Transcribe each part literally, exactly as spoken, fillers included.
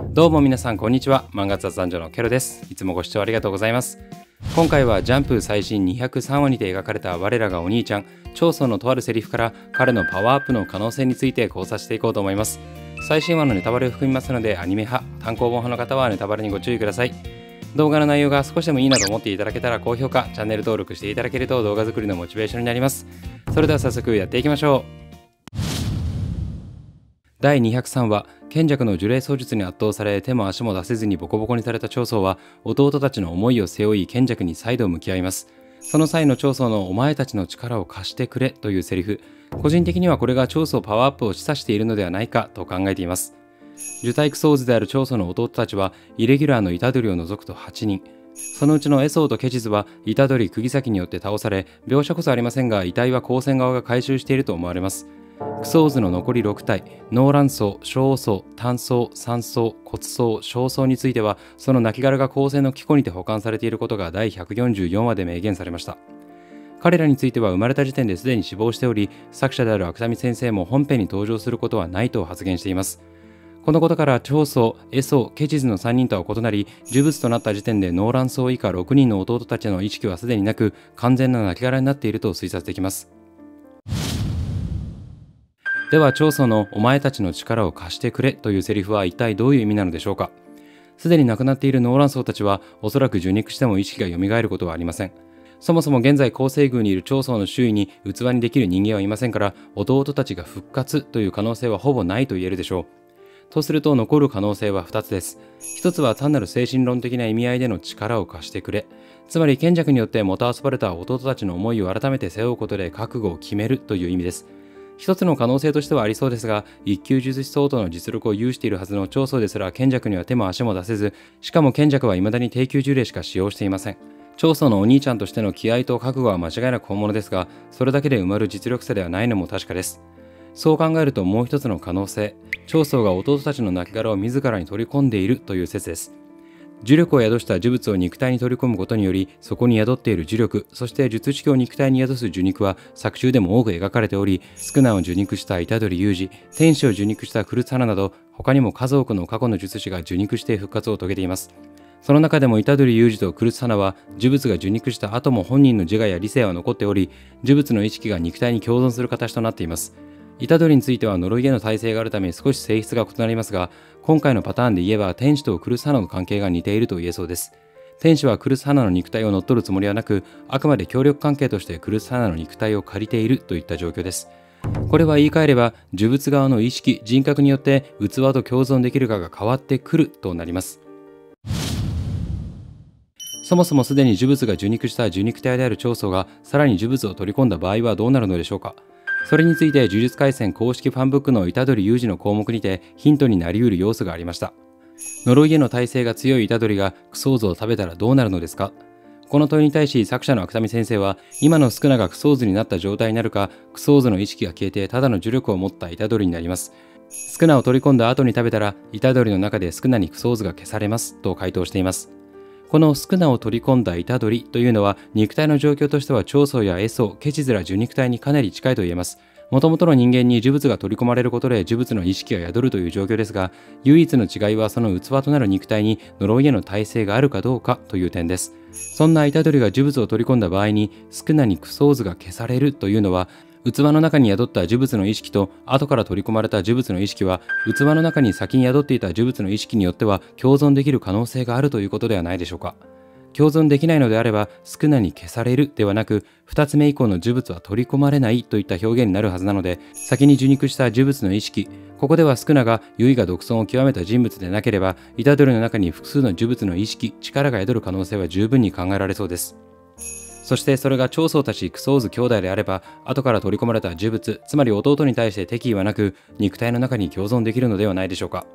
どうも皆さんこんにちは。漫画雑談所のケロです。いつもご視聴ありがとうございます。今回はジャンプ最新にひゃくさんわにて描かれた我らがお兄ちゃん長宗のとあるセリフから彼のパワーアップの可能性について考察していこうと思います。最新話のネタバレを含みますので、アニメ派単行本派の方はネタバレにご注意ください。動画の内容が少しでもいいなと思っていただけたら高評価、チャンネル登録していただけると動画作りのモチベーションになります。それでは早速やっていきましょう。だいにひゃくさんわ、賢弱の呪霊操術に圧倒され手も足も出せずにボコボコにされた長宗は弟たちの思いを背負い賢弱に再度向き合います。その際の長宗のお前たちの力を貸してくれというセリフ、個人的にはこれが長宗パワーアップを示唆しているのではないかと考えています。受胎クソーズである長宗の弟たちはイレギュラーの虎杖を除くとはちにん、そのうちのエソーとケチズは虎杖釘崎によって倒され、描写こそありませんが遺体は高専側が回収していると思われます。クソーズの残りろくたい、ノーラン層、小層、単層、三層、骨層、小層についてはその亡骸が高専の機庫にて保管されていることがだいひゃくよんじゅうよんわで明言されました。彼らについては生まれた時点ですでに死亡しており、作者である芥見先生も本編に登場することはないと発言しています。このことから長宗、エソー、ケチズのさんにんとは異なり、呪物となった時点でノーラン層以下ろくにんの弟たちの意識はすでになく、完全な亡骸になっていると推察できます。では長宗のお前たちの力を貸してくれというセリフは一体どういう意味なのでしょうか。すでに亡くなっているノーラン層たちはおそらく受肉しても意識が蘇ることはありません。そもそも現在厚生宮にいる長宗の周囲に器にできる人間はいませんから、弟たちが復活という可能性はほぼないと言えるでしょう。とすると残る可能性はふたつです。ひとつは単なる精神論的な意味合いでの力を貸してくれ、つまり賢弱によってもたあそばれた弟たちの思いを改めて背負うことで覚悟を決めるという意味です。一つの可能性としてはありそうですが、一級術師相当の実力を有しているはずの長宗ですら賢弱には手も足も出せず、しかも賢弱は未だに低級呪霊しか使用していません。長宗のお兄ちゃんとしての気合と覚悟は間違いなく本物ですが、それだけで埋まる実力差ではないのも確かです。そう考えるともう一つの可能性、長宗が弟たちの亡骸を自らに取り込んでいるという説です。呪力を宿した呪物を肉体に取り込むことにより、そこに宿っている呪力、そして術式を肉体に宿す受肉は作中でも多く描かれており、宿儺を受肉した虎杖裕二、天使を受肉した来津花など、他にも数多くの過去の術師が受肉して復活を遂げています。その中でも虎杖裕二と来津花は呪物が受肉した後も本人の自我や理性は残っており、呪物の意識が肉体に共存する形となっています。虎杖については呪いへの耐性があるため少し性質が異なりますが、今回のパターンで言えば天使と来津花の関係が似ていると言えそうです。天使は来津花の肉体を乗っ取るつもりはなく、あくまで協力関係として来津花の肉体を借りているといった状況です。これは言い換えれば呪物側の意識、人格によって器と共存できるかが変わってくるとなります。そもそもすでに呪物が受肉した受肉体である長宗がさらに呪物を取り込んだ場合はどうなるのでしょうか。それについて呪術廻戦公式ファンブックの虎杖裕二の項目にてヒントになり得る要素がありました。呪いへの耐性が強い虎杖がクソーズを食べたらどうなるのですか。この問いに対し作者の芥見先生は、今の宿儺がクソーズになった状態になるか、クソーズの意識が消えてただの呪力を持った虎杖になります。宿儺を取り込んだ後に食べたら虎杖の中で宿儺にクソーズが消されますと回答しています。この宿儺を取り込んだ虎杖というのは肉体の状況としては長宗やエソー、ケチズら受肉体にかなり近いと言えます。もともとの人間に呪物が取り込まれることで呪物の意識が宿るという状況ですが、唯一の違いはその器となる肉体に呪いへの耐性があるかどうかという点です。そんな虎杖が呪物を取り込んだ場合に宿儺にクソーズが消されるというのは、器の中に宿った呪物の意識と後から取り込まれた呪物の意識は器の中に先に宿っていた呪物の意識によっては共存できる可能性があるということではないでしょうか。共存できないのであれば宿儺に消されるではなく、ふたつめ以降の呪物は取り込まれないといった表現になるはずなので、先に受肉した呪物の意識、ここでは宿儺が唯我独尊を極めた人物でなければ虎杖の中に複数の呪物の意識、力が宿る可能性は十分に考えられそうです。そしてそれが長宗たちクソーズ兄弟であれば、後から取り込まれた呪物、つまり弟に対して敵意はなく肉体の中に共存できるのではないでしょうか。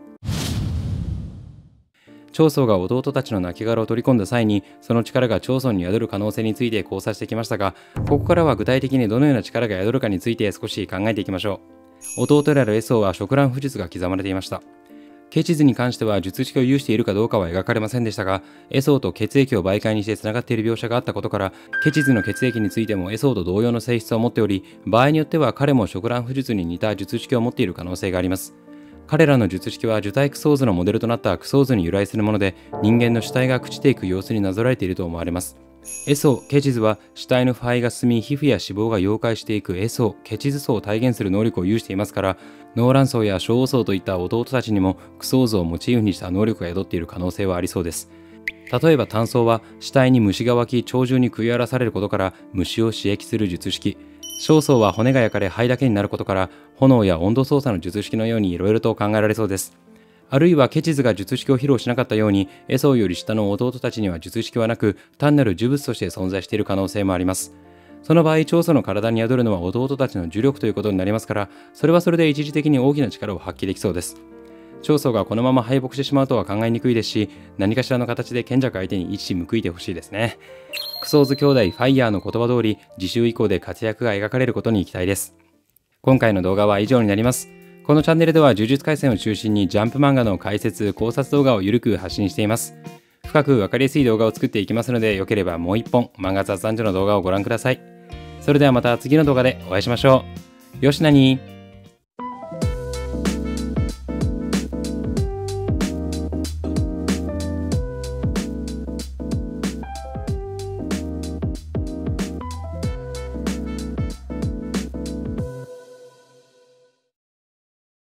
長宗が弟たちの亡骸を取り込んだ際にその力が長宗に宿る可能性について考察してきましたが、ここからは具体的にどのような力が宿るかについて少し考えていきましょう。弟であるエソーは触乱符術が刻まれていました。ケチズに関しては術式を有しているかどうかは描かれませんでしたが、エソーと血液を媒介にしてつながっている描写があったことから、ケチズの血液についてもエソーと同様の性質を持っており、場合によっては彼も触乱符術に似た術式を持っている可能性があります。 彼らの術式は受体クソーズのモデルとなったクソーズに由来するもので、人間の死体が朽ちていく様子になぞらえていると思われます。エソー、ケチズは死体の腐敗が進み、皮膚や脂肪が溶解していくエソー、ケチズ層を体現する能力を有していますから、ノーラン層や小王層といった弟たちにもクソーズをモチーフにした能力が宿っている可能性はありそうです。例えば単層は死体に虫が湧き鳥獣に食い荒らされることから虫を刺激する術式、小層は骨が焼かれ灰だけになることから炎や温度操作の術式のようにいろいろと考えられそうです。あるいはケチズが術式を披露しなかったように、エソーより下の弟たちには術式はなく、単なる呪物として存在している可能性もあります。その場合、長祖の体に宿るのは弟たちの呪力ということになりますから、それはそれで一時的に大きな力を発揮できそうです。長祖がこのまま敗北してしまうとは考えにくいですし、何かしらの形で賢者相手に一矢報いてほしいですね。クソーズ兄弟ファイヤーの言葉通り、次週以降で活躍が描かれることに期待です。今回の動画は以上になります。このチャンネルでは呪術廻戦を中心にジャンプ漫画の解説・考察動画をゆるく発信しています。深くわかりやすい動画を作っていきますので、よければもう一本漫画雑談所の動画をご覧ください。それではまた次の動画でお会いしましょう。よしなにー。